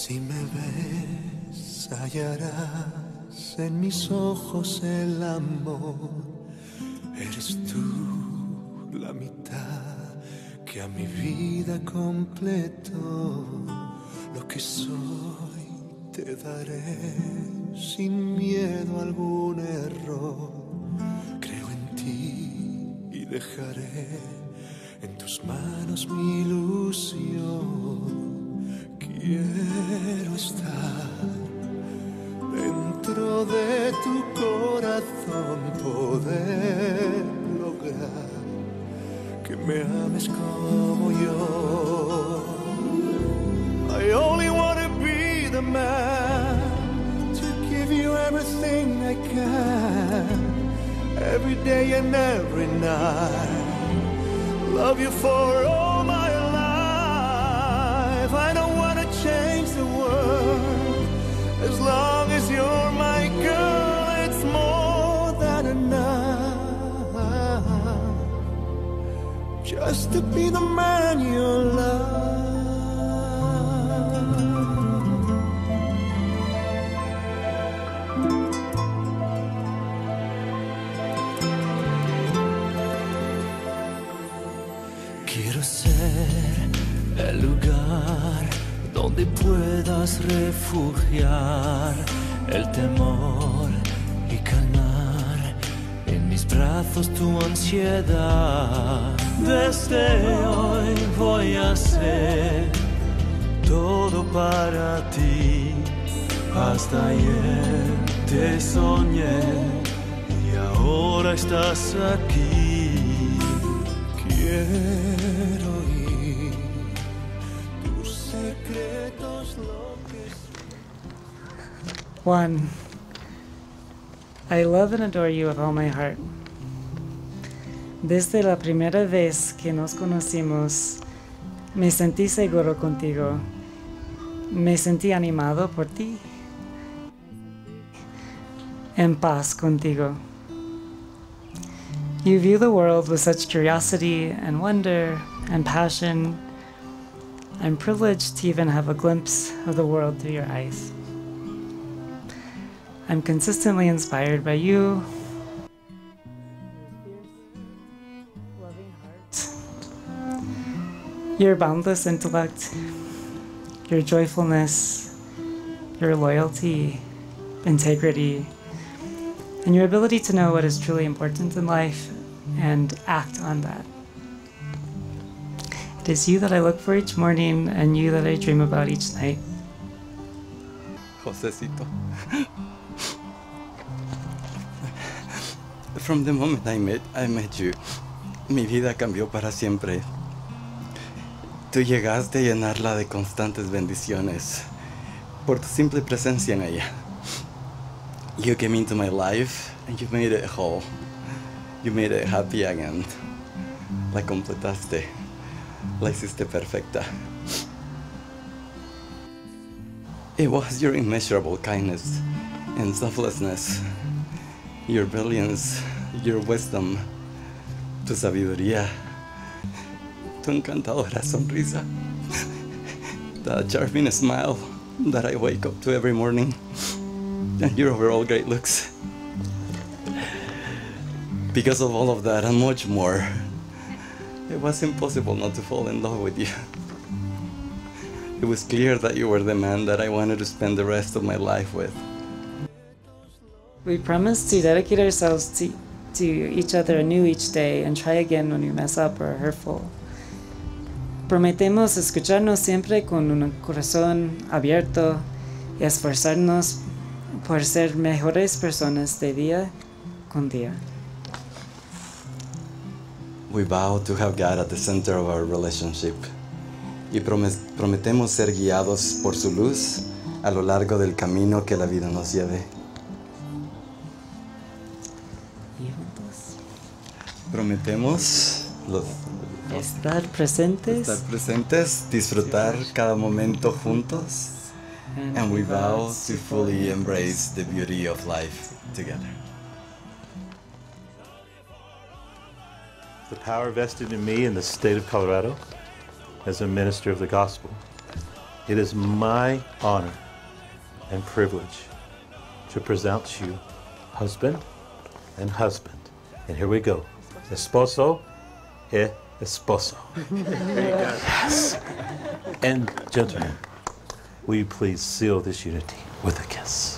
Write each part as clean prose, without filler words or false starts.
Si me ves, hallarás en mis ojos el amor. Eres tú la mitad que a mi vida completó. Lo que soy te daré sin miedo a algún error. Creo en ti y dejaré en tus manos mi ilusión. Quiero estar dentro de tu corazón, poder lograr que me ames como yo. I only want to be the man to give you everything I can, every day and every night. Love you for all my life. I don't want to change the world. As long as you're my girl, it's more than enough. Just to be the man you love. Quiero ser el lugar donde puedas refugiar el temor y calmar en mis brazos tu ansiedad. Desde hoy voy a hacer todo para ti. Hasta ayer te soñé y ahora estás aquí. Quiero oír tus secretos, lo que... Juan, I love and adore you with all my heart. Desde la primera vez que nos conocimos, me sentí seguro contigo. Me sentí animado por ti. En paz contigo. You view the world with such curiosity and wonder and passion. I'm privileged to even have a glimpse of the world through your eyes. I'm consistently inspired by you, loving heart, your boundless intellect, your joyfulness, your loyalty, integrity, and your ability to know what is truly important in life and act on that. It is you that I look for each morning and you that I dream about each night. Josecito. From the moment I met you, mi vida cambió para siempre. Tú llegaste a llenarla de constantes bendiciones por tu simple presencia en ella. You came into my life and you made it whole. You made it happy again. La completaste. La hiciste perfecta. It was your immeasurable kindness and selflessness, your brilliance, your wisdom, tu sabiduría, tu encantadora sonrisa, that charming smile that I wake up to every morning, and your overall great looks. Because of all of that and much more, it was impossible not to fall in love with you. It was clear that you were the man that I wanted to spend the rest of my life with. We promise to dedicate ourselves to each other anew each day and try again when we mess up or are hurtful. Prometemos escucharnos siempre con un corazón abierto y esforzarnos por ser mejores personas de día con día. We vow to have God at the center of our relationship y prometemos ser guiados por su luz a lo largo del camino que la vida nos lleve. Prometemos estar presentes, disfrutar cada momento juntos, and we vow to fully embrace the beauty of life together. The power vested in me in the state of Colorado as a minister of the gospel it is my honor and privilege to present you husband and husband. And here we go. Esposo e esposo. Yes. And gentlemen, will you please seal this unity with a kiss?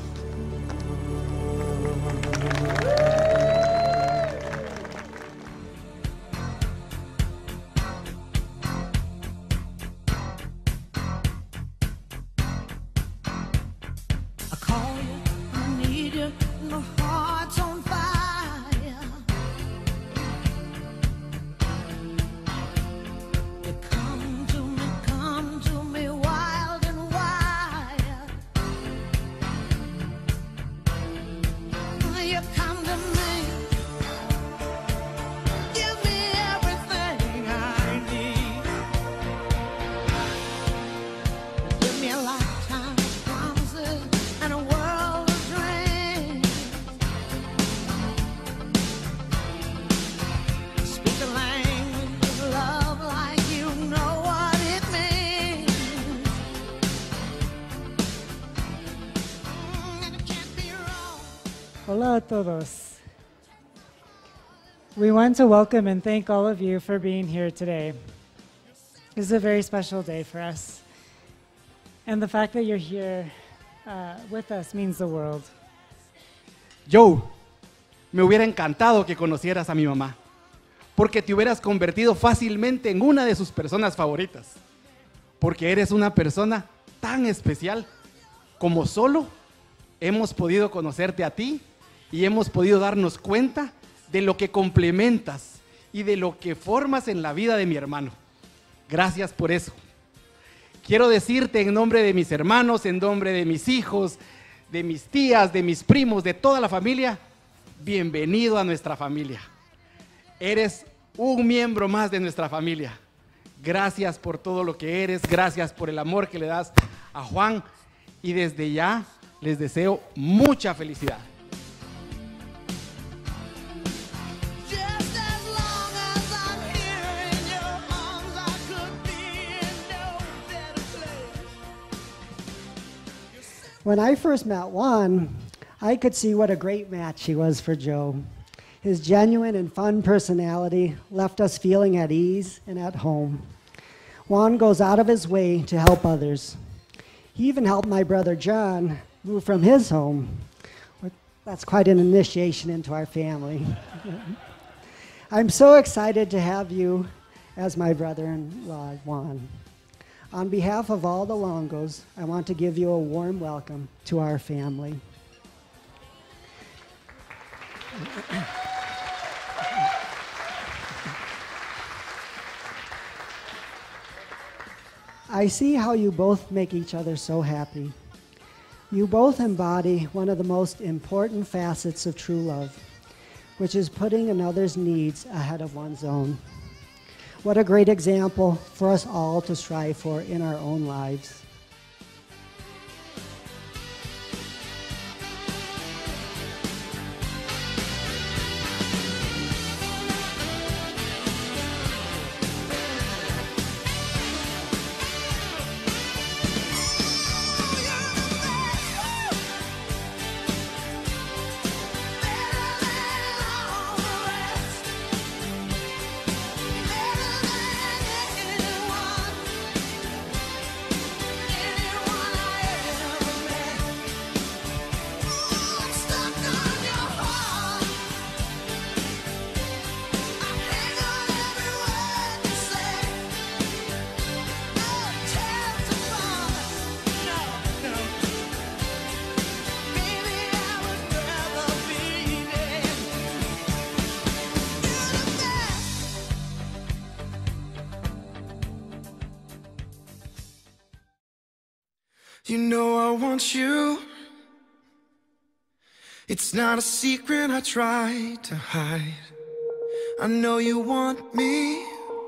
Hola a todos. We want to welcome and thank all of you for being here today. This is a very special day for us. And the fact that you're here with us means the world. Joe, me hubiera encantado que conocieras a mi mamá, porque te hubieras convertido fácilmente en una de sus personas favoritas, porque eres una persona tan especial como solo hemos podido conocerte a ti y hemos podido darnos cuenta de lo que complementas y de lo que formas en la vida de mi hermano. Gracias por eso. Quiero decirte en nombre de mis hermanos, en nombre de mis hijos, de mis tías, de mis primos, de toda la familia, bienvenido a nuestra familia. Eres un miembro más de nuestra familia. Gracias por todo lo que eres, gracias por el amor que le das a Juan y desde ya les deseo mucha felicidad. When I first met Juan, I could see what a great match he was for Joe. His genuine and fun personality left us feeling at ease and at home. Juan goes out of his way to help others. He even helped my brother John move from his home. That's quite an initiation into our family. I'm so excited to have you as my brother-in-law, Juan. On behalf of all the Longos, I want to give you a warm welcome to our family. I see how you both make each other so happy. You both embody one of the most important facets of true love, which is putting another's needs ahead of one's own. What a great example for us all to strive for in our own lives. You know I want you. It's not a secret I try to hide. I know you want me,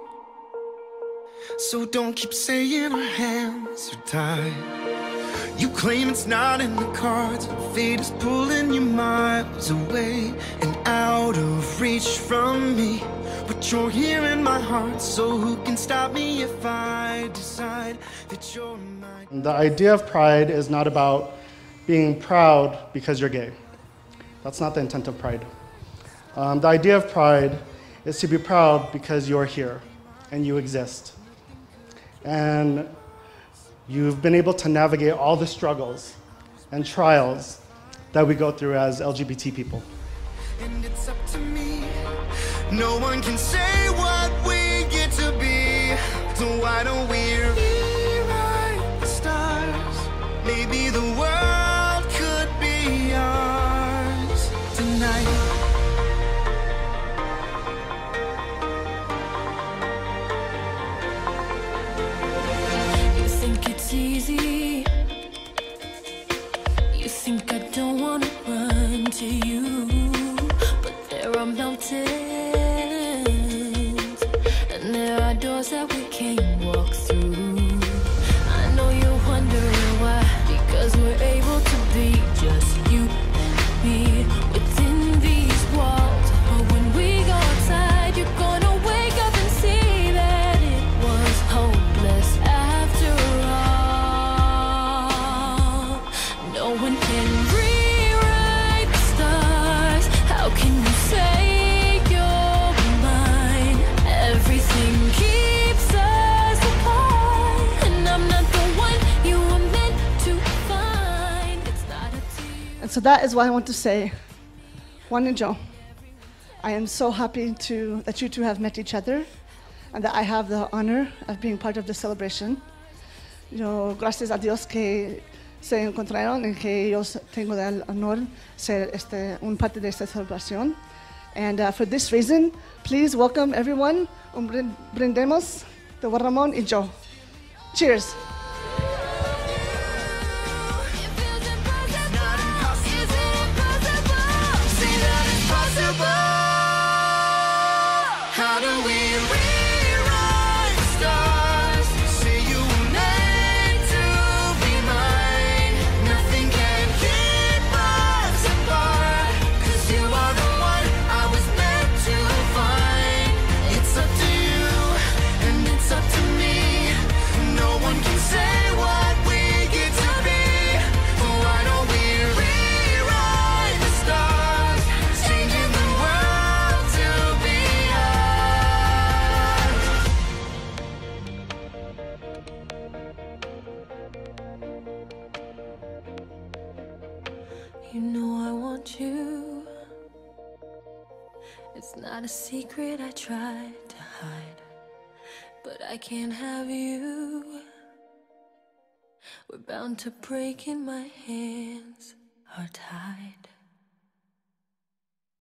so don't keep saying our hands are tied. You claim it's not in the cards, fate is pulling you miles away and out of reach from me. But you're here in my heart, so who can stop me if I decide that you're mine? The idea of pride is not about being proud because you're gay. That's not the intent of pride. The idea of pride is to be proud because you're here and you exist. And you've been able to navigate all the struggles and trials that we go through as LGBT people. And it's up to me. No one can say what we get to be. So why don't we rewrite the stars? Maybe the world could be ours tonight. You think it's easy. You think I don't wanna run to you, but there are mountains and there are doors that we can't walk through. I know you're wondering why, because we're able to be just you and me within these walls. But when we go outside, you're gonna wake up and see that it was hopeless after all. No one can rewrite the stars. How can you say you're mine? Everything keeps us apart, and I'm not the one you were meant to find. It's not up to you. And so that is what I want to say. Juan and Joe, I am so happy that you two have met each other and that I have the honor of being part of the celebration. Yo, gracias a Dios que se encontraron y que yo tengo el honor ser un parte de esta celebración. And for this reason, please welcome everyone. Brindemos de Juan Ramón y Joe. Cheers. How do we rewrite the stars? Say you were meant to be mine. Nothing can keep us apart, 'cause you are the one I was meant to find. It's up to you, and it's up to me. No one can say what we get to be. Why don't we rewrite the stars, changing the world to be ours? You know I want you. It's not a secret I tried to hide, but I can't have you. We're bound to break and my hands are tied.